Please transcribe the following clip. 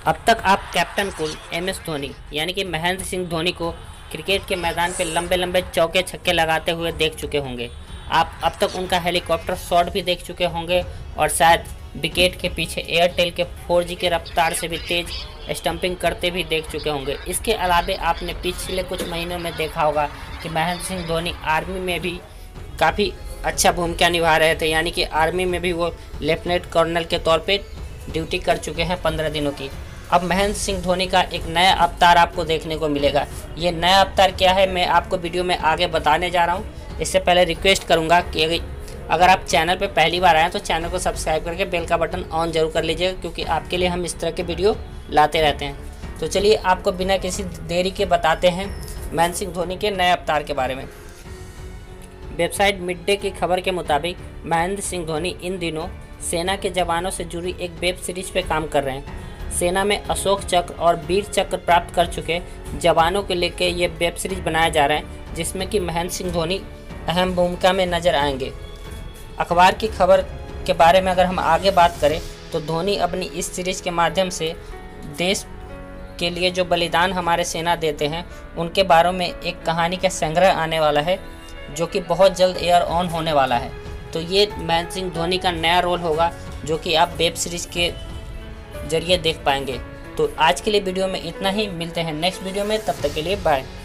अब तक आप कैप्टन कूल MS धोनी यानी कि महेंद्र सिंह धोनी को क्रिकेट के मैदान पे लंबे लंबे चौके छक्के लगाते हुए देख चुके होंगे। आप अब तक उनका हेलीकॉप्टर शॉट भी देख चुके होंगे और शायद विकेट के पीछे एयरटेल के 4G के रफ्तार से भी तेज स्टंपिंग करते भी देख चुके होंगे। इसके अलावा आपने पिछले कुछ महीनों में देखा होगा कि महेंद्र सिंह धोनी आर्मी में भी काफ़ी अच्छा भूमिका निभा रहे थे, यानी कि आर्मी में भी वो लेफ्टिनेंट कर्नल के तौर पे ड्यूटी कर चुके हैं 15 दिनों की। अब महेंद्र सिंह धोनी का एक नया अवतार आपको देखने को मिलेगा। ये नया अवतार क्या है मैं आपको वीडियो में आगे बताने जा रहा हूँ। इससे पहले रिक्वेस्ट करूँगा कि अगर आप चैनल पर पहली बार आएँ तो चैनल को सब्सक्राइब करके बेल का बटन ऑन जरूर कर लीजिएगा, क्योंकि आपके लिए हम इस तरह के वीडियो लाते रहते हैं। तो चलिए आपको बिना किसी देरी के बताते हैं महेंद्र सिंह धोनी के नए अवतार के बारे में। वेबसाइट मिड डे की खबर के मुताबिक महेंद्र सिंह धोनी इन दिनों सेना के जवानों से जुड़ी एक वेब सीरीज पे काम कर रहे हैं। सेना में अशोक चक्र और वीर चक्र प्राप्त कर चुके जवानों को लेकर ये वेब सीरीज बनाया जा रहा है, जिसमें कि महेंद्र सिंह धोनी अहम भूमिका में नजर आएंगे। अखबार की खबर के बारे में अगर हम आगे बात करें तो धोनी अपनी इस सीरीज के माध्यम से देश के लिए जो बलिदान हमारे सेना देते हैं उनके बारे में एक कहानी का संग्रह आने वाला है, जो कि बहुत जल्द एयर ऑन होने वाला है। तो ये महेंद्र सिंह धोनी का नया रोल होगा जो कि आप वेब सीरीज के जरिए देख पाएंगे। तो आज के लिए वीडियो में इतना ही, मिलते हैं नेक्स्ट वीडियो में, तब तक के लिए बाय।